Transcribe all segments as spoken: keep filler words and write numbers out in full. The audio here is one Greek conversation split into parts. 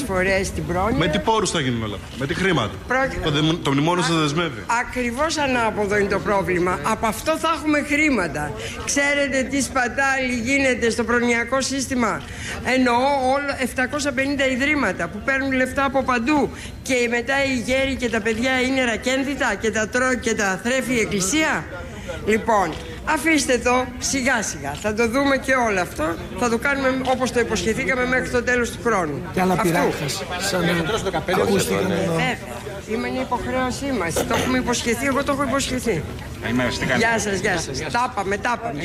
φορές την πρόνοια. Με τι πόρους θα γίνουν όλα, με τι χρήματα. Πρόκει... Το, το μνημόνιο σας δεσμεύει. Ακριβώς ανάποδο είναι το πρόβλημα. Από αυτό θα έχουμε χρήματα. Ξέρετε τι σπατάλη γίνεται στο προνοιακό σύστημα? Εννοώ όλο επτακόσια πενήντα ιδρύματα που παίρνουν λεφτά από παντού και μετά οι γέροι και τα παιδιά είναι ρακένδυτα και τα τρώει και τα θρέφει η εκκλησία. Λοιπόν, αφήστε το σιγά σιγά. Θα το δούμε και όλο αυτό. Θα το κάνουμε όπως το υποσχεθήκαμε μέχρι το τέλος του χρόνου. Και άλλα πειράχτες. Σαν να δεκαπέντε ακούστηκαν. Βέβαια. Είναι η υποχρέωσή μας. Το έχουμε υποσχεθεί, εγώ το έχω υποσχεθεί. Γεια σας, γεια σας. Τάπαμε, τάπαμε.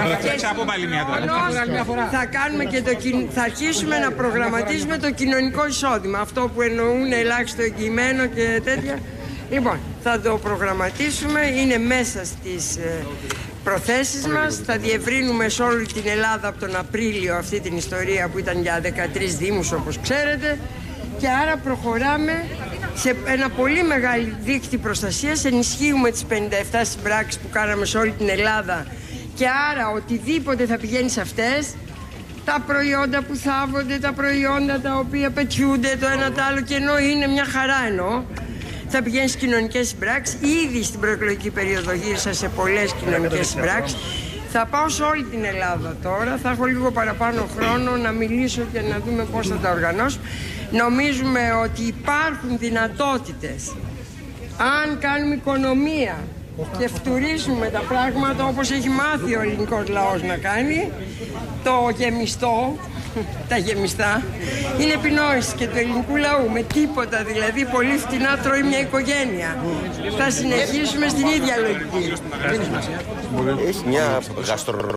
Θα κάνουμε και το θα αρχίσουμε να προγραμματίζουμε το κοινωνικό εισόδημα. Αυτό που εννοούν ελάχιστο εγγυημένο και τέτοια. Λοιπόν, θα το προγραμματίσουμε. Είναι μέσα στις προθέσεις μας. Θα διευρύνουμε σε όλη την Ελλάδα από τον Απρίλιο αυτή την ιστορία που ήταν για δεκατρείς δήμους, όπως ξέρετε. Και άρα προχωράμε σε ένα πολύ μεγάλο δίκτυο προστασίας. Ενισχύουμε τις πενήντα επτά συμπράξεις που κάναμε σε όλη την Ελλάδα. Και άρα οτιδήποτε θα πηγαίνει σε αυτές, τα προϊόντα που θάβονται, τα προϊόντα τα οποία πετιούνται το ένα το άλλο, και ενώ είναι μια χαρά εννοώ, θα πηγαίνει στις κοινωνικές συμπράξεις. Ήδη στην προεκλογική περίοδο γύρισα σε πολλές κοινωνικές συμπράξεις. Θα πάω σε όλη την Ελλάδα τώρα. Θα έχω λίγο παραπάνω χρόνο να μιλήσω και να δούμε πώς θα τα οργανώσουμε. Νομίζουμε ότι υπάρχουν δυνατότητες, αν κάνουμε οικονομία και φτουρίσουμε τα πράγματα όπως έχει μάθει ο ελληνικός λαός να κάνει, το γεμιστό, τα γεμιστά, είναι επινόηση και του ελληνικού λαού. Με τίποτα δηλαδή, πολύ φτηνά τρώει μια οικογένεια. Θα συνεχίσουμε στην ίδια λογική. Έχει μια γαστρο...